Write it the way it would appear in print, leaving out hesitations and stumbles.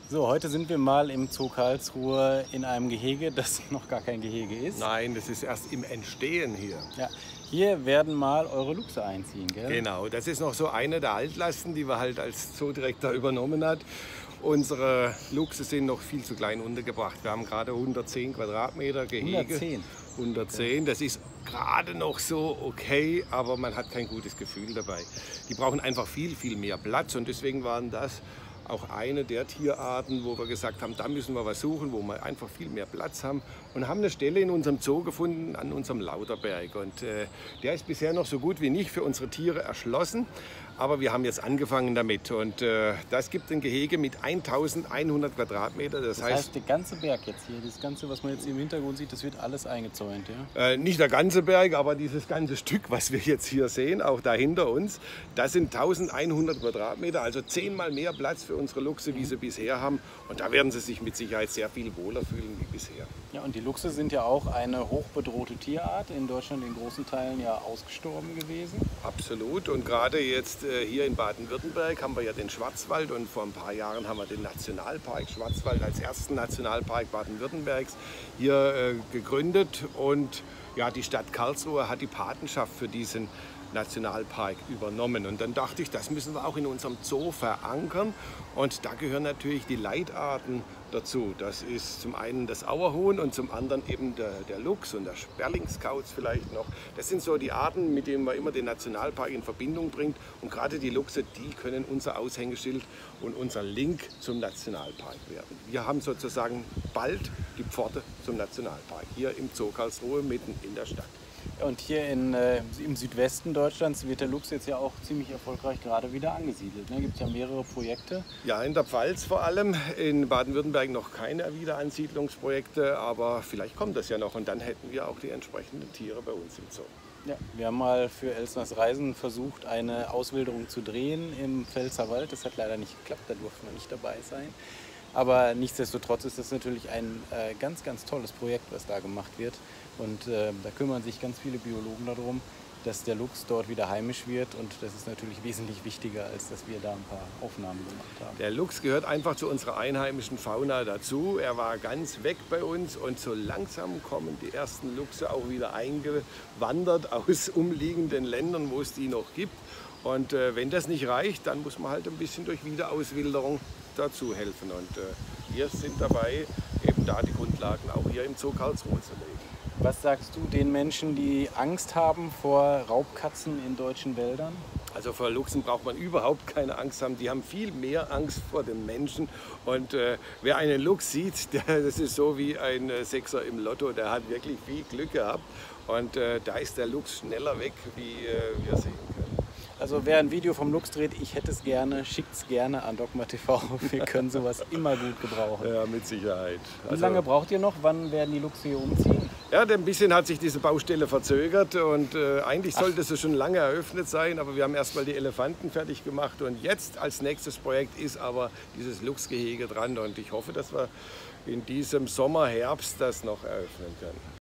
So, heute sind wir mal im Zoo Karlsruhe in einem Gehege, das noch gar kein Gehege ist. Nein, das ist erst im Entstehen hier. Ja, hier werden mal eure Luchse einziehen, gell? Genau, das ist noch so eine der Altlasten, die wir halt als Zoodirektor übernommen hat. Unsere Luchse sind noch viel zu klein untergebracht. Wir haben gerade 110 Quadratmeter Gehege. 110? 110, das ist gerade noch so okay, aber man hat kein gutes Gefühl dabei. Die brauchen einfach viel, viel mehr Platz und deswegen waren das auch eine der Tierarten, wo wir gesagt haben, da müssen wir was suchen, wo wir einfach viel mehr Platz haben und haben eine Stelle in unserem Zoo gefunden, an unserem Lauterberg. Und der ist bisher noch so gut wie nicht für unsere Tiere erschlossen, aber wir haben jetzt angefangen damit und das gibt ein Gehege mit 1100 Quadratmeter. Das heißt, der ganze Berg jetzt hier, das Ganze, was man jetzt im Hintergrund sieht, das wird alles eingezäunt, ja? Nicht der ganze Berg, aber dieses ganze Stück, was wir jetzt hier sehen, auch da hinter uns, das sind 1100 Quadratmeter, also 10-mal mehr Platz für unsere Luchse, wie sie bisher haben. Und da werden sie sich mit Sicherheit sehr viel wohler fühlen wie bisher. Ja, und die Luchse sind ja auch eine hochbedrohte Tierart, in Deutschland in großen Teilen ja ausgestorben gewesen. Absolut. Und gerade jetzt hier in Baden-Württemberg haben wir ja den Schwarzwald und vor ein paar Jahren haben wir den Nationalpark Schwarzwald als ersten Nationalpark Baden-Württembergs hier gegründet. Und ja, die Stadt Karlsruhe hat die Patenschaft für diesen Nationalpark übernommen. Und dann dachte ich, das müssen wir auch in unserem Zoo verankern. Und da gehören natürlich die Leitarten dazu. Das ist zum einen das Auerhuhn und zum anderen eben der Luchs und der Sperlingskauz vielleicht noch. Das sind so die Arten, mit denen man immer den Nationalpark in Verbindung bringt. Und gerade die Luchse, die können unser Aushängeschild und unser Link zum Nationalpark werden. Wir haben sozusagen bald die Pforte zum Nationalpark hier im Zoo Karlsruhe mitten in der Stadt. Und hier im Südwesten Deutschlands wird der Luchs jetzt ja auch ziemlich erfolgreich gerade wieder angesiedelt. Da gibt es ja mehrere Projekte. Ja, in der Pfalz vor allem, in Baden-Württemberg noch keine Wiederansiedlungsprojekte, aber vielleicht kommt das ja noch und dann hätten wir auch die entsprechenden Tiere bei uns im Zoo. Ja, wir haben mal für Elsners Reisen versucht, eine Auswilderung zu drehen im Pfälzerwald. Das hat leider nicht geklappt, da durften wir nicht dabei sein. Aber nichtsdestotrotz ist das natürlich ein ganz, ganz tolles Projekt, was da gemacht wird. Und da kümmern sich ganz viele Biologen darum, dass der Luchs dort wieder heimisch wird. Und das ist natürlich wesentlich wichtiger, als dass wir da ein paar Aufnahmen gemacht haben. Der Luchs gehört einfach zu unserer einheimischen Fauna dazu. Er war ganz weg bei uns und so langsam kommen die ersten Luchse auch wieder eingewandert aus umliegenden Ländern, wo es die noch gibt. Und wenn das nicht reicht, dann muss man halt ein bisschen durch Wiederauswilderung dazu helfen. Und wir sind dabei, eben da die Grundlagen auch hier im Zoo Karlsruhe zu legen. Was sagst du den Menschen, die Angst haben vor Raubkatzen in deutschen Wäldern? Also vor Luchsen braucht man überhaupt keine Angst haben. Die haben viel mehr Angst vor den Menschen. Und wer einen Luchs sieht, das ist so wie ein Sechser im Lotto. Der hat wirklich viel Glück gehabt. Und da ist der Luchs schneller weg, wie wir sehen können. Also wer ein Video vom Luchs dreht, ich hätte es gerne, schickt es gerne an Dogma TV. Wir können sowas immer gut gebrauchen. Ja, mit Sicherheit. Wie lange braucht ihr noch? Wann werden die Luchse hier umziehen? Ja, ein bisschen hat sich diese Baustelle verzögert und eigentlich sollte sie schon lange eröffnet sein, aber wir haben erstmal die Elefanten fertig gemacht und jetzt als nächstes Projekt ist aber dieses Luchsgehege dran und ich hoffe, dass wir in diesem Sommer, Herbst das noch eröffnen können.